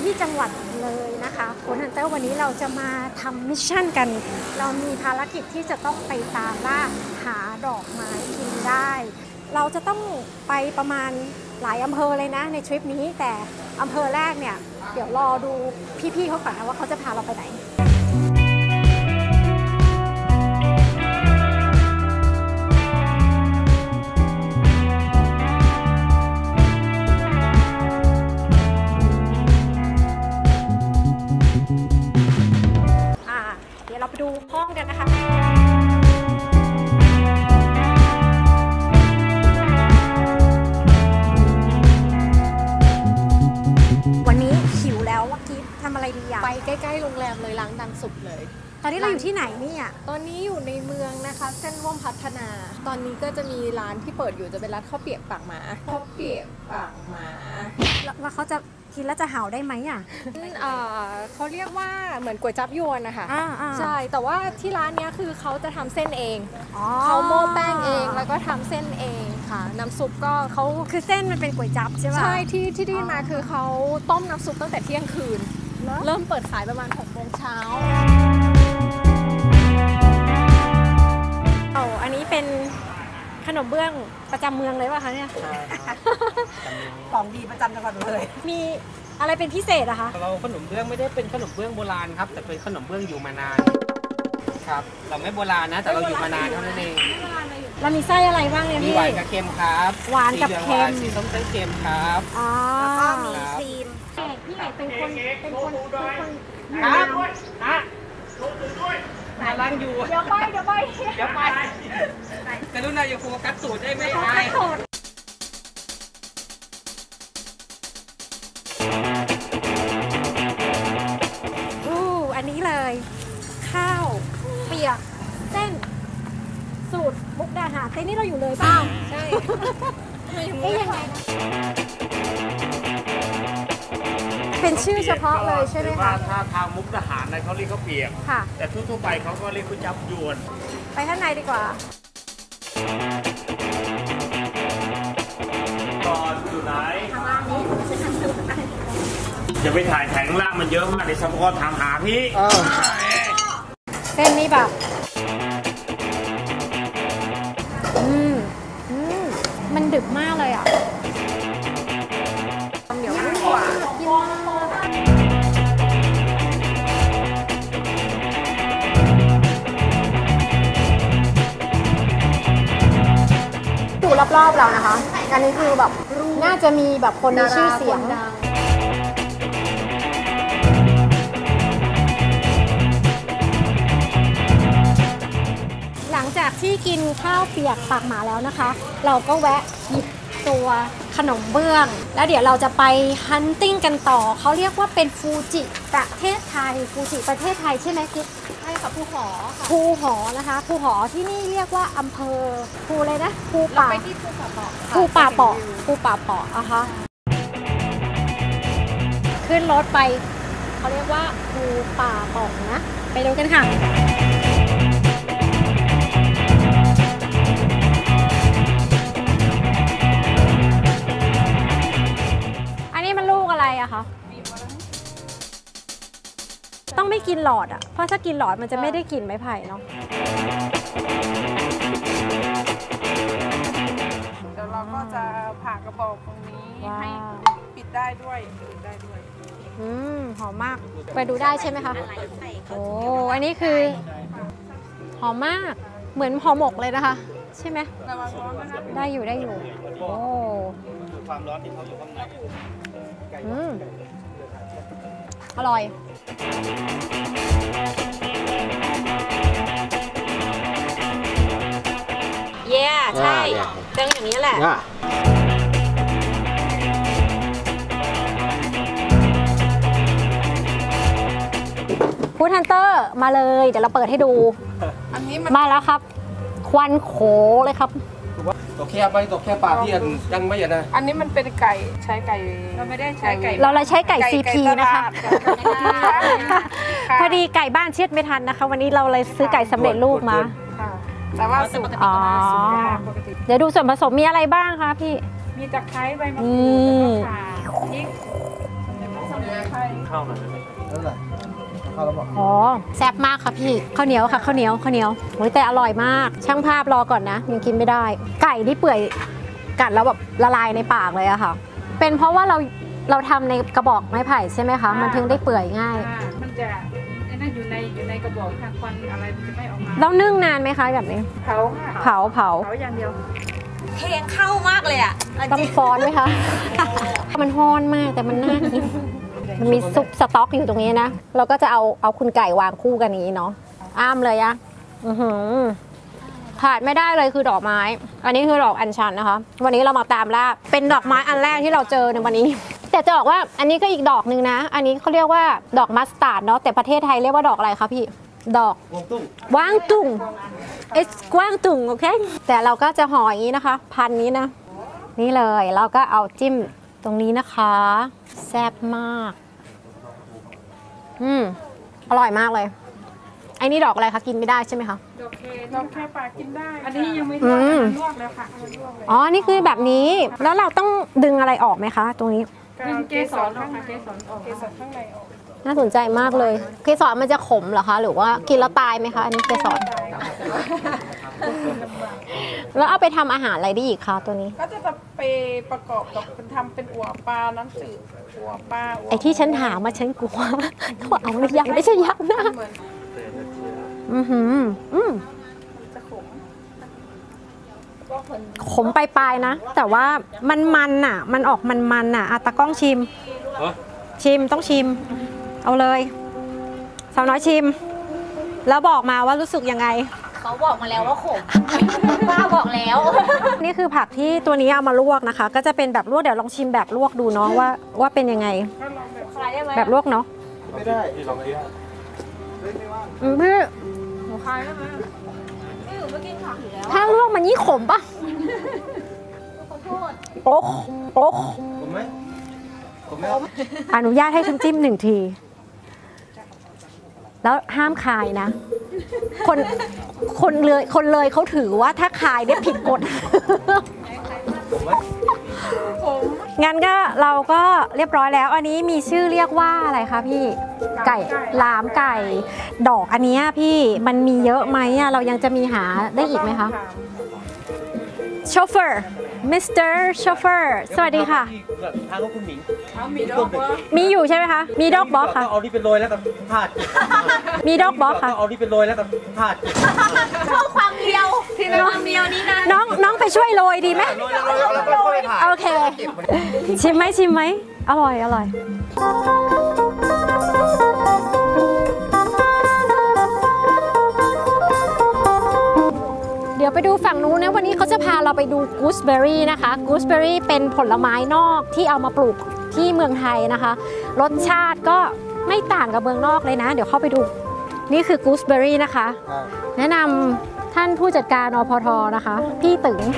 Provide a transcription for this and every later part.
ที่จังหวัดเลยนะคะคุณฮันเตอร์วันนี้เราจะมาทำมิชชั่นกันเรามีภารกิจที่จะต้องไปตามล่าหาดอกไม้กินได้เราจะต้องไปประมาณหลายอำเภอเลยนะในทริปนี้แต่อำเภอแรกเนี่ยเดี๋ยวรอดูพี่ๆเขาก่อนนะว่าเขาจะพาเราไปไหนเดี๋ยวเราไปดูห้องกันนะคะวันนี้หิวแล้วว่ากิ๊ฟทำอะไรดีอ่ะไปใกล้ๆโรงแรมเลยร้านดังสุดเลยตอนนี้เราอยู่ที่ไหนเนี่ยตอนนี้อยู่ในเมืองนะคะเส้นร่วมพัฒนาตอนนี้ก็จะมีร้านที่เปิดอยู่จะเป็นร้านข้าวเปียกปากหมาข้าวเปียกปากหมาแล้วเขาจะกินแล้วจะเห่าได้ไหมอ่ะเขาเรียกว่าเหมือนก๋วยจั๊บยวนนะคะใช่แต่ว่าที่ร้านนี้คือเขาจะทำเส้นเองเขาโม่แป้งเองแล้วก็ทำเส้นเองค่ะน้ำซุปก็เขาคือเส้นมันเป็นก๋วยจั๊บใช่ไหมใช่ที่ได้มาคือเขาต้มน้ำซุปตั้งแต่เที่ยงคืนเริ่มเปิดขายประมาณ6 โมงเช้าอันนี้เป็นขนมเบื้องประจำเมืองเลยป่ะคะเนี่ยของดีประจำจังหวัดเลยมีอะไรเป็นพิเศษอะคะเราขนมเบื้องไม่ได้เป็นขนมเบื้องโบราณครับแต่เป็นขนมเบื้องอยู่มานานครับเราไม่โบราณนะแต่เราอยู่มานานเท่านั้นเองเรามีไส้อะไรบ้างเนี่ยพี่มีหวานกับเค็มครับหวานกับเค็มสีส้มไส้เค็มครับแล้วก็มีครีมพี่เอกเป็นคนครับกำลังอยู่เดี๋ยวไปกรุณาอย่าโฟกัสสูตรได้ไหมอันนี้เลยข้าวเปียกเส้นสูตรมุกดาหารเส้นนี่เราอยู่เลยป่ะใช่ยังไงเป็นชื่อเฉพาะเลยใช่ไหมคะถ้าทางมุกดาหารนะเขาเรียกข้าวเปียกค่ะแต่ทั่วไปเขาก็เรียกก๋วยจั๊บยวนไปข้างในดีกว่าก่อนอยู่ไหนจะไปถ่ายแข็งล่างมันเยอะมากเดี๋ยวสปอร์ตถามหาพี่เส้นนี้แบบมันดึกมากเลยอ่ะเหนียวนุ่มกว่าอยู่รอบๆเรานะคะอันนี้คือแบบน่าจะมีแบบคนมีชื่อเสียงหลังจากที่กินข้าวเปียกปากหมาแล้วนะคะเราก็แวะหยิบตัวขนมเบื้องแล้วเดี๋ยวเราจะไปฮันติ้งกันต่อเขาเรียกว่าเป็นฟูจิประเทศไทยฟูจิประเทศไทยใช่ไหมกิ๊ฟใช่ค่ะภูหอค่ะภูหอนะคะภูหอที่นี่เรียกว่าอำเภอภูเลยนะภูป่าไปที่ภูป่าเปาะภูป่าเปาะภูป่าเปาะอะคะขึ้นรถไปเขาเรียกว่าภูป่าเปาะนะไปดูกันค่ะอันนี้มันลูกอะไรอะคะต้องไม่กินหลอดอ่ะเพราะถ้ากินหลอดมันจะไม่ได้กลิ่นไม้ไผ่เนาะเดี๋ยวเราก็จะผ่ากระบอกตรงนี้ให้ปิดได้ด้วยหอมมากไปดูได้ใช่ไหมคะโอ้อันนี้คือหอมมากเหมือนห่อหมกเลยนะคะใช่ไหมได้อยู่โอ้ความร้อนที่เขาอยู่ข้างในอร่อยใช่เป็นอย่างนี้แหละฟู้ดฮันเตอร์มาเลยเดี๋ยวเราเปิดให้ดูอันนี้มาแล้วครับควันโขเลยครับตัวแค่ไปตัวแค่ปลาที่ยังไม่นะอันนี้มันเป็นไก่ใช้ไก่เราไม่ได้ใช้ไก่เราเลยใช้ไก่ CP นะคะพอดีไก่บ้านเช็ดไม่ทันนะคะวันนี้เราเลยซื้อไก่สำเร็จรูปมาแต่ว่าสูตรเดี๋ยวดูส่วนผสมมีอะไรบ้างคะพี่มีตะไคร้ใบมะกรูดแล้วก็ข่าพริกเข้ามาอ๋อแซ่บมากค่ะพี่ข้าวเหนียวค่ะข้าวเหนียวโอ้ยแต่อร่อยมากช่างภาพรอก่อนนะยังกินไม่ได้ ไก่ที่เปื่อยกัดแล้วแบบละลายในปากเลยอะค่ะ เป็นเพราะว่าเราทำในกระบอกไม้ไผ่ใช่ไหมคะมันถึงได้เปื่อยง่ายมันจะไอ้นั่นอยู่ในกระบอกทางควันอะไรมันจะไม่ออกมาแล้วนึ่งนานไหมคะแบบนี้เผาค่ะเผาเผาอย่างเดียวเพลงเข้ามากเลยอ่ะต้องฟ้อนไหมคะ มันฮ้อนมากแต่มันน่ากินมันมีซุปสต๊อกอยู่ตรงนี้นะเราก็จะเอาคุณไก่วางคู่กันอย่างนี้เนาะอ้ามเลยอะขาดไม่ได้เลยคือดอกไม้ อันนี้คือดอกอัญชันนะคะ วันนี้เรามาตามล่าเป็นดอกไม้อันแรกที่เราเจอในวันนี้ แต่จะบอกว่าอันนี้ก็อีกดอกหนึ่งนะ อันนี้เขาเรียกว่าดอกมัสตาร์ดเนาะแต่ประเทศไทยเรียกว่าดอกอะไรคะพี่ดอกกวางตุ้งกวางตุ้งโอเคแต่เราก็จะห่ออย่างนี้นะคะพันนี้นะนี่เลยเราก็เอาจิ้มตรงนี้นะคะแซ่บมากอร่อยมากเลยไอ้นี่ดอกอะไรคะกินไม่ได้ใช่ไหมคะดอกแค่ปลากินได้ อันนี้ยังไม่ลวกลวกแล้วค่ะลวกเลยอ๋อนี่คือแบบนี้แล้วเราต้องดึงอะไรออกไหมคะตรงนี้ดึงเกสรออกค่ะเกสรออกเกสรข้างในออกน่าสนใจมากเลยเกสรมันจะขมเหรอคะหรือว่ากินแล้วตายไหมคะอันนี้เกสรแล้วเอาไปทำอาหารอะไรได้อีกคะตัวนี้ก็จะไปประกอบกับเป็นทำเป็นอั่วปลาน้ำจืดอั่วปลาไอ้ที่ฉันถามมาฉันกลัวเขาเอาหรือยังไม่ใช่ยักษ์นะเหมือน จะขมขมปลายๆนะ แต่ว่ามันอ่ะมันออกมันอ่ะตากล้องชิมต้องชิมเอาเลยสาวน้อยชิมแล้วบอกมาว่ารู้สึกยังไงเขาบอกมาแล้วว่าขม ป้าบอกแล้วนี่คือผักที่ตัวนี้เอามาลวกนะคะ ก็จะเป็นแบบลวกเดี๋ยวลองชิมแบบลวกดูเนาะว่าเป็นยังไงก็ลองแบบใครได้ไหมแบบลวกเนาะไม่ได้ที่ลองนี้พี่หมูคายได้ไหมไม่อยู่ไม่กินผักอยู่แล้วถ้าลวกมันยิ่งขมปะขอโทษโอ๊กผมไหมผมไหมอนุญาตให้ฉันจิ้ม1 ที แล้วห้ามคายนะ คนเลยเขาถือว่าถ้าคายเนี่ยผิดกฎ งั้นก็เราก็เรียบร้อยแล้ว อันนี้มีชื่อเรียกว่าอะไรคะพี่ไก่ลามไก่ ดอกอันนี้พี่มันมีเยอะไหมอะเรายังจะมีหาได้อีกไหมคะโชเฟอร์มิสเตอร์โชเฟอร์สวัสดีค่ะทางของคุณหมิงมีดอกบัวมีอยู่ใช่ไหมคะ มีดอกบ็อกค่ะเอานี่เป็นโรยแล้วก็พาดมีดอกบ็อกค่ะเอานี่เป็นโรยแล้วก็พาดเข้าความเดียวที่เป็นความเดียวนี้นะน้องไปช่วยโรยดีไหมโรยแล้วก็ค่อยผ่าโอเค ชิมไหมอร่อยเดี๋ยวไปดูฝั่งนู้นนะวันนี้เขาจะพาเราไปดูกูสเบอรี่นะคะกูสเบอรี่เป็นผลไม้นอกที่เอามาปลูกที่เมืองไทยนะคะ รสชาติก็ไม่ต่างกับเมืองนอกเลยนะ เดี๋ยวเข้าไปดูนี่คือกูสเบอรี่นะคะ แนะนำท่านผู้จัดการอพทนะคะ พี่ตึง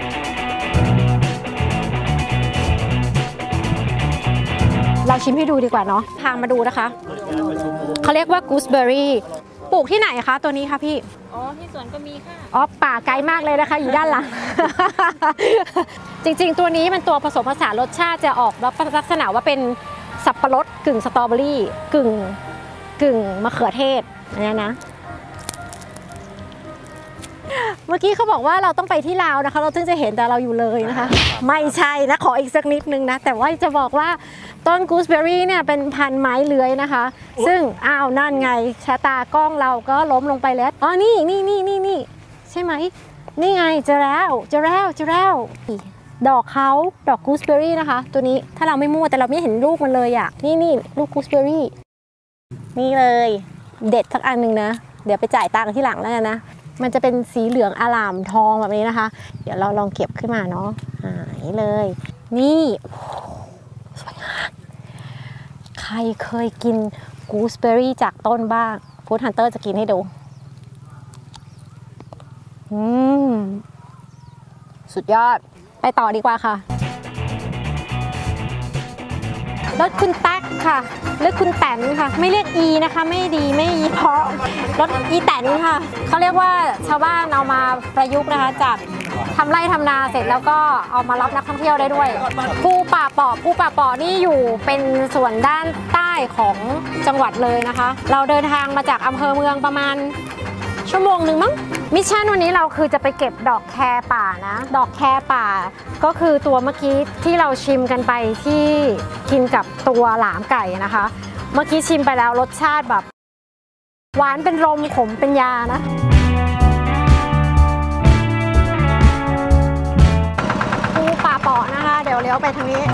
เราชิมให้ดูดีกว่าเนาะพามาดูนะคะเขาเรียกว่ากูสเบอรี่ปลูกที่ไหนคะตัวนี้คะพี่อ๋อ ที่สวนก็มีค่ะอ๋อป่าไกลมากเลยนะคะ อยู่ด้านหลัง จริงๆ ตัวนี้มันตัวผสมผสานรสชาติจะออกลักษณะว่าเป็นสับปะรดกึ่งสตรอเบอรี่กึ่งมะเขือเทศอันนี้นะ เมื่อกี้เขาบอกว่าเราต้องไปที่ลาวนะคะ เราถึงจะเห็นแต่เราอยู่เลยนะคะ ไม่ใช่นะขออีกสักนิดนึงนะแต่ว่าจะบอกว่าต้นกูสเบอรี่เนี่ยเป็นพันธุ์ไม้เลื้อยนะคะ ซึ่งอ้าวนั่นไงชะตากล้องเราก็ล้มลงไปแล้วอ๋อนี่ใช่ไหมนี่ไงเจอแล้วดอกเขาดอกกูสเบอรี่นะคะ ตัวนี้ถ้าเราไม่มั่วแต่เราไม่เห็นลูกมันเลยอ่ะนี่ลูกกูสเบอรี่นี่เลยเด็ดสักอันหนึ่งนะเดี๋ยวไปจ่ายตังค์ที่หลังแล้วกันนะมันจะเป็นสีเหลืองอลามทองแบบนี้นะคะเดี๋ยวเราลองเก็บขึ้นมาเนาะหายเลยนี่สวยงามใครเคยกินกูสเบอรี่จากต้นบ้างฟู้ดฮันเตอร์จะกินให้ดูสุดยอดไปต่อดีกว่าค่ะรถคุณแต๊กค่ะหรือคุณแตนค่ะไม่เรียกอีนะคะไม่ดีไม่เพราะรถอีแตนค่ะเขาเรียกว่าชาวบ้านเอามาประยุกต์นะคะจากทำไร่ทำนาเสร็จแล้วก็เอามารับนักท่องเที่ยวได้ด้วยภูป่าเปาะนี่อยู่เป็นส่วนด้านใต้ของจังหวัดเลยนะคะ เราเดินทางมาจากอำเภอเมืองประมาณชั่วโมงหนึ่งมั้งมิชชั่นวันนี้เราคือจะไปเก็บดอกแคป่านะดอกแคป่าก็คือตัวเมื่อกี้ที่เราชิมกันไปที่กินกับตัวหลามไก่นะคะ เมื่อกี้ชิมไปแล้วรสชาติแบบหวานเป็นลมขมเป็นยานะภูป่าเปาะนะคะเดี๋ยวเลี้ยวไปทางนี้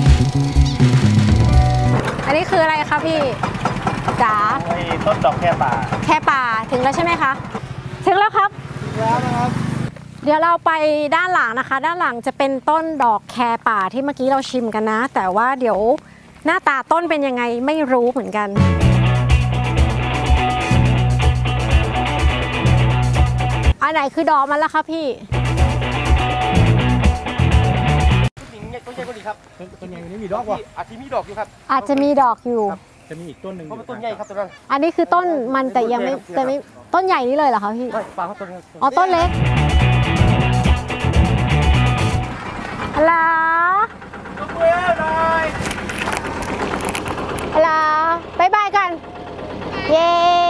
อันนี้คืออะไรคะพี่จ๋าต้นดอกแค่ป่าแคป่าถึงแล้วใช่ไหมคะถึงแล้วครับแล้วนะครับเดี๋ยวเราไปด้านหลังนะคะด้านหลังจะเป็นต้นดอกแคป่าที่เมื่อกี้เราชิมกันนะแต่ว่าเดี๋ยวหน้าตาต้นเป็นยังไงไม่รู้เหมือนกันอันไหนคือดอกมันแล้วคะพี่ต้นใหญ่กว่านี้ครับต้นใหญ่กว่านี้มีดอกวะอาจจะมีดอกอยู่ครับอาจจะมีดอกอยู่จะมีอีกต้นหนึ่งเพราะมันต้นใหญ่ครับต้นนั้นอันนี้คือต้นมันแต่ยังไม่ต้นใหญ่นี้เลยเหรอคะพี่ป่าครับต้นอ๋อต้นเล็กฮัลโหลฮัลโหลบายบายกันเย้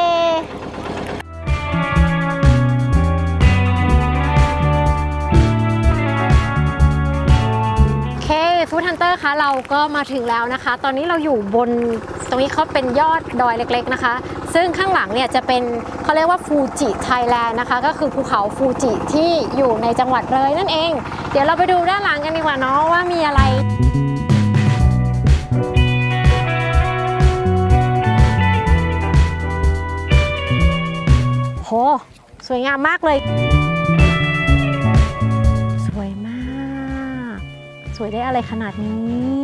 ฟู้ดฮันเตอร์คะเราก็มาถึงแล้วนะคะตอนนี้เราอยู่บนตรงนี้เขาเป็นยอดดอยเล็กๆนะคะซึ่งข้างหลังเนี่ยจะเป็นเขาเรียกว่าฟูจิไทยแลนด์นะคะก็คือภูเขาฟูจิที่อยู่ในจังหวัดเลยนั่นเองเดี๋ยวเราไปดูด้านหลังกันดีกว่าเนาะว่ามีอะไรโหสวยงามมากเลยสวยมากสวยได้อะไรขนาดนี้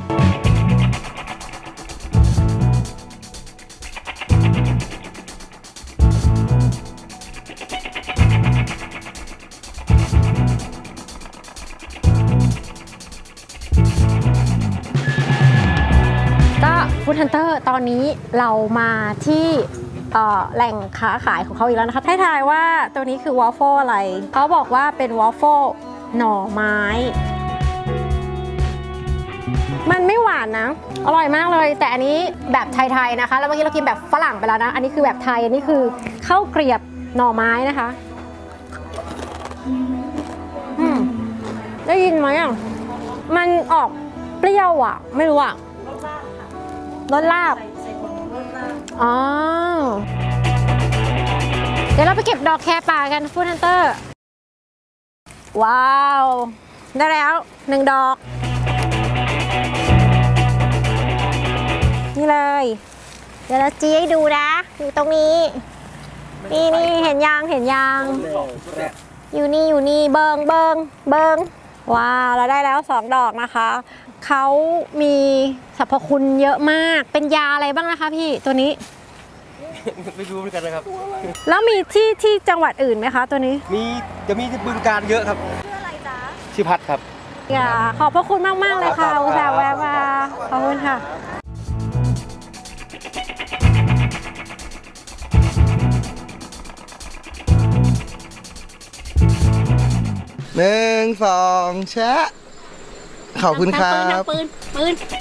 ก็ฟู้ดฮันเตอร์ตอนนี้เรามาที่แหล่งค้าขายของเขาอีกแล้วนะคะให้ทายว่าตัวนี้คือวอฟเฟิลอะไรเขาบอกว่าเป็นวอฟเฟิลหน่อไม้มันไม่หวานนะอร่อยมากเลยแต่อันนี้แบบไทยๆนะคะแล้วเมื่อกี้เรากินแบบฝรั่งไปแล้วนะอันนี้คือแบบไทยอันนี้คือข้าวเกรียบหน่อไม้นะคะได้ยินไหมอ่ะมันออกเปรี้ยวอ่ะไม่รู้อ่ะรสลาบอ๋อเดี๋ยวเราไปเก็บดอกแคป่ากันฟู้ดฮันเตอร์ว้าวได้แล้ว1 ดอกนี่เลยเดี๋ยวเราจี้ให้ดูนะอยู่ตรงนี้นี่เห็นยางอยู่นี่เบิงว้าวเราได้แล้ว2 ดอกนะคะเขามีสรรพคุณเยอะมากเป็นยาอะไรบ้างนะคะพี่ตัวนี้ไปดูกันนะครับแล้วมีที่จังหวัดอื่นไหมคะตัวนี้จะมีที่บึงการเยอะครับชื่ออะไรจ๊ะชื่อพัดครับขอบพระคุณมากๆเลยค่ะอุตส่าห์แวะมาขอบคุณค่ะ 1 2 แชะขอบคุณครับปืน